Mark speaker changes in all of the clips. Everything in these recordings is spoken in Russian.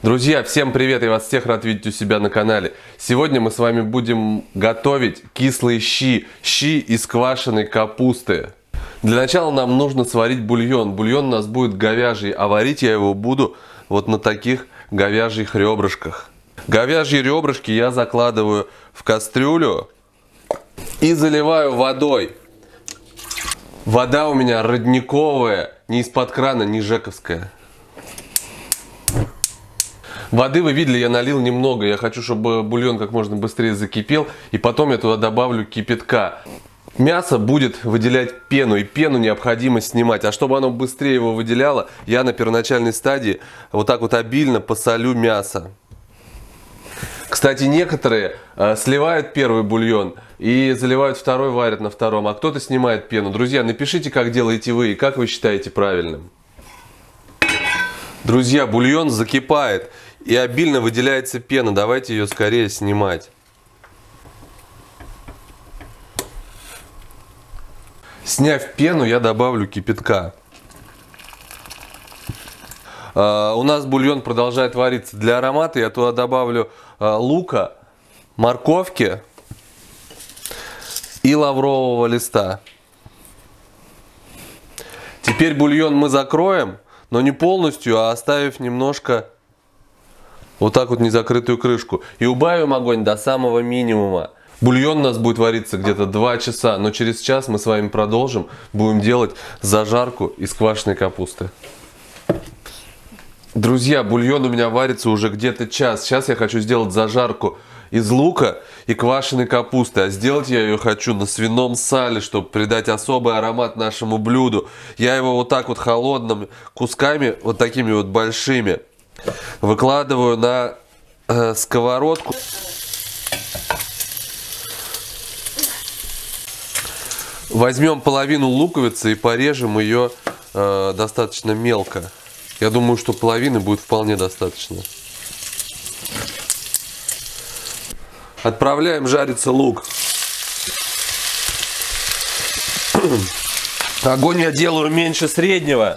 Speaker 1: Друзья, всем привет! Я вас всех рад видеть у себя на канале. Сегодня мы с вами будем готовить кислые щи. Щи из квашеной капусты. Для начала нам нужно сварить бульон. Бульон у нас будет говяжий, а варить я его буду вот на таких говяжьих ребрышках. Говяжьи ребрышки я закладываю в кастрюлю и заливаю водой. Вода у меня родниковая, не из-под крана, не жековская. Воды, вы видели, я налил немного. Я хочу, чтобы бульон как можно быстрее закипел. И потом я туда добавлю кипятка. Мясо будет выделять пену. И пену необходимо снимать. А чтобы оно быстрее его выделяло, я на первоначальной стадии вот так вот обильно посолю мясо. Кстати, некоторые сливают первый бульон и заливают второй, варят на втором. А кто-то снимает пену. Друзья, напишите, как делаете вы и как вы считаете правильным. Друзья, бульон закипает. И обильно выделяется пена. Давайте ее скорее снимать. Сняв пену, я добавлю кипятка. У нас бульон продолжает вариться. Для аромата я туда добавлю лука, морковки и лаврового листа. Теперь бульон мы закроем, но не полностью, а оставив немножко вот так вот незакрытую крышку. И убавим огонь до самого минимума. Бульон у нас будет вариться где-то 2 часа, но через час мы с вами продолжим. Будем делать зажарку из квашеной капусты. Друзья, бульон у меня варится уже где-то час. Сейчас я хочу сделать зажарку из лука и квашеной капусты. А сделать я ее хочу на свином сале, чтобы придать особый аромат нашему блюду. Я его вот так вот холодными кусками, вот такими вот большими, выкладываю на сковородку. Возьмем половину луковицы и порежем ее достаточно мелко. Я думаю, что половины будет вполне достаточно. Отправляем жариться лук. Огонь я делаю меньше среднего.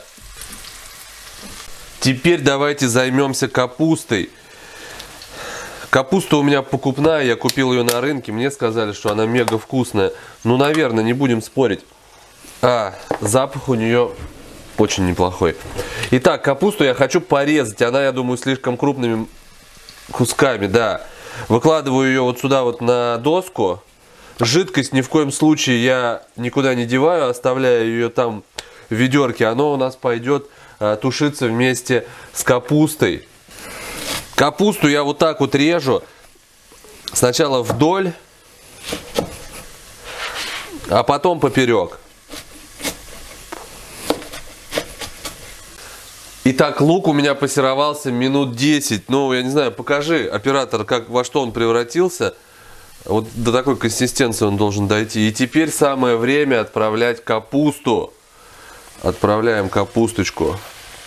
Speaker 1: Теперь давайте займемся капустой. Капуста у меня покупная, я купил ее на рынке. Мне сказали, что она мега вкусная. Ну, наверное, не будем спорить. Запах у нее очень неплохой. Итак, капусту я хочу порезать. Она, я думаю, слишком крупными кусками, да. Выкладываю ее вот сюда вот на доску. Жидкость ни в коем случае я никуда не деваю, оставляю ее там в ведерке. Оно у нас пойдет тушиться вместе с капустой. Капусту я вот так вот режу. Сначала вдоль, а потом поперек. Итак, лук у меня пассеровался минут 10. Ну, я не знаю, покажи, оператор, во что он превратился. Вот до такой консистенции он должен дойти. И теперь самое время отправлять капусту. Отправляем капусточку.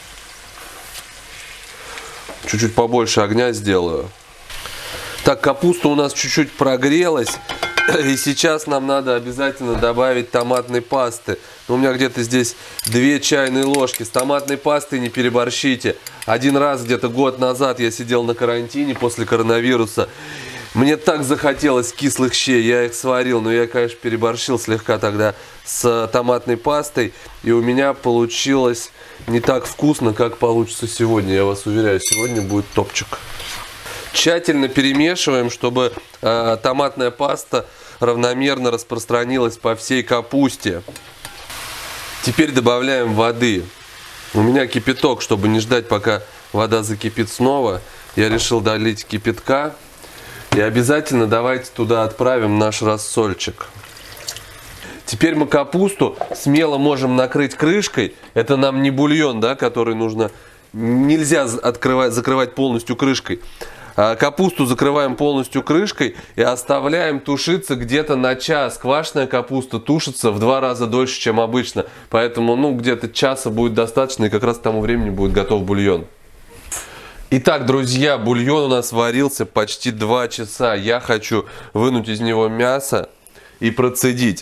Speaker 1: Чуть-чуть побольше огня сделаю. Так, капуста у нас чуть-чуть прогрелась. И сейчас нам надо обязательно добавить томатной пасты. У меня где-то здесь 2 чайные ложки. С томатной пастой не переборщите. Один раз, где-то год назад, я сидел на карантине после коронавируса. Мне так захотелось кислых щей, я их сварил, но я, конечно, переборщил слегка тогда с томатной пастой. И у меня получилось не так вкусно, как получится сегодня. Я вас уверяю, сегодня будет топчик. Тщательно перемешиваем, чтобы томатная паста равномерно распространилась по всей капусте. Теперь добавляем воды. У меня кипяток, чтобы не ждать, пока вода закипит снова. Я решил долить кипятка. И обязательно давайте туда отправим наш рассольчик. Теперь мы капусту смело можем накрыть крышкой. Это нам не бульон, да, который нужно... Нельзя закрывать полностью крышкой. Капусту закрываем полностью крышкой и оставляем тушиться где-то на час. Квашеная капуста тушится в 2 раза дольше, чем обычно. Поэтому, ну, где-то часа будет достаточно, и как раз к тому времени будет готов бульон. Итак, друзья, бульон у нас варился почти 2 часа. Я хочу вынуть из него мясо и процедить.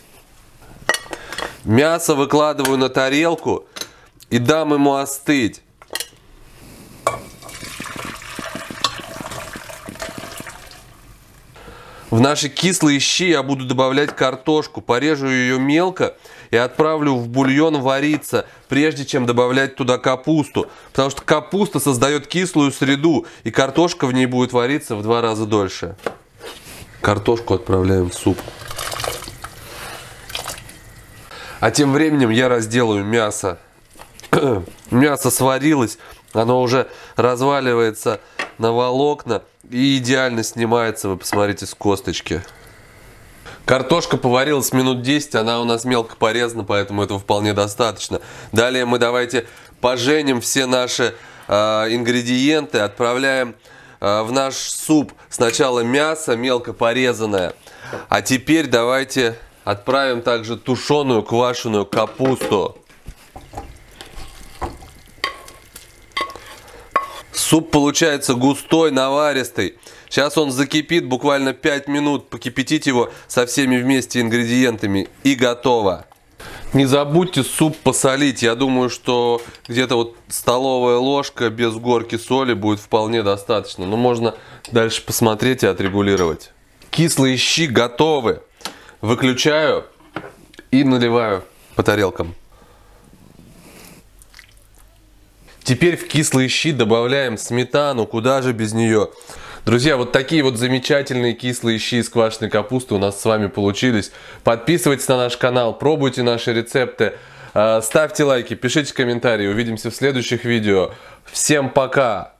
Speaker 1: Мясо выкладываю на тарелку и дам ему остыть. В наши кислые щи я буду добавлять картошку. Порежу ее мелко и отправлю в бульон вариться, прежде чем добавлять туда капусту. Потому что капуста создает кислую среду, и картошка в ней будет вариться в 2 раза дольше. Картошку отправляем в суп. А тем временем я разделаю мясо. Мясо сварилось, оно уже разваливается на волокна и идеально снимается, вы посмотрите, с косточки. Картошка поварилась минут 10, она у нас мелко порезана, поэтому этого вполне достаточно. Далее мы давайте поженим все наши ингредиенты, отправляем в наш суп сначала мясо мелко порезанное, а теперь давайте отправим также тушеную квашеную капусту. Суп получается густой, наваристый. Сейчас он закипит буквально 5 минут. Покипятить его со всеми вместе ингредиентами и готово. Не забудьте суп посолить. Я думаю, что где-то вот столовая ложка без горки соли будет вполне достаточно. Но можно дальше посмотреть и отрегулировать. Кислые щи готовы. Выключаю и наливаю по тарелкам. Теперь в кислые щи добавляем сметану, куда же без нее. Друзья, вот такие вот замечательные кислые щи из квашеной капусты у нас с вами получились. Подписывайтесь на наш канал, пробуйте наши рецепты, ставьте лайки, пишите комментарии. Увидимся в следующих видео. Всем пока!